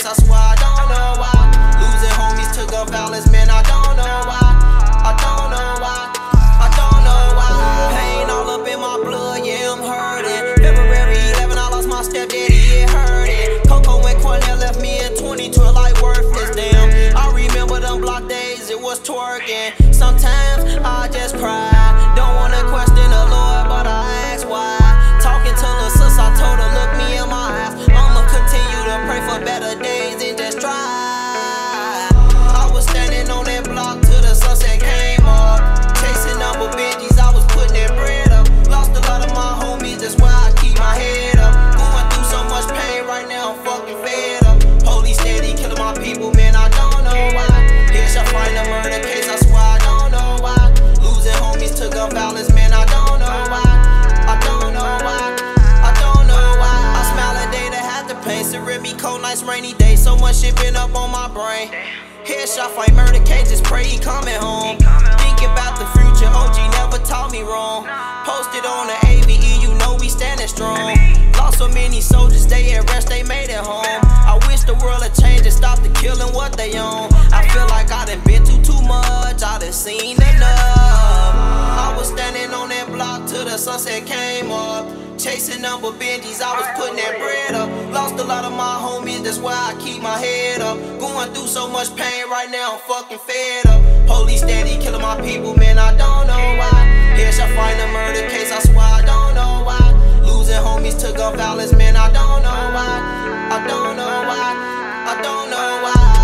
case, I swear I don't know why. Losing homies to gun violence, man, I don't know why. I don't know why. I don't know why. Pain all up in my blood, yeah, I'm hurting. February 11, I lost my stepdaddy, it hurting. Coco and Cornell left me in 2012 like worthless, damn. I remember them block days, it was twerking. Sometimes I just cry. Don't wanna question the Lord, but I ask why. Talking to the sis, I told her, look me in my eyes. I'ma continue to pray for better days and just try. I was standing on that block till the sunset came up. Chasing number Benjis, I was putting that bread up. Lost a lot of my homies, that's why I keep my head up. Going through so much pain right now, I'm fucking fed up. Police steady killing my people, man, I don't know why. Here's your final murder case, I swear I don't know why. Losing homies to gun violence, man, I don't know why. I don't know why. I don't know why. I smile a day that had the pain. Serene me cold nights, rainy days. So much shit been up on my brain. Headshot fight, murder cases, pray he coming home. Thinking about the future, OG never taught me wrong. Posted on the AVE, you know we standing strong. Lost so many soldiers, they at rest, they made it home. I wish the world had changed and stopped the killing what they own. I feel like I done been through too much, I done seen enough. I was standing on that block till the sunset came up. Chasing number Benjis, I was putting that bread up. Lost a lot of my homies, that's why I keep my head up. Going through so much pain right now, I'm fucking fed up. Police steady killing my people, man, I don't know why. Here's your final murder case, I swear I don't know why. Losing homies to gun violence, man, I don't know why. I don't know why. I don't know why.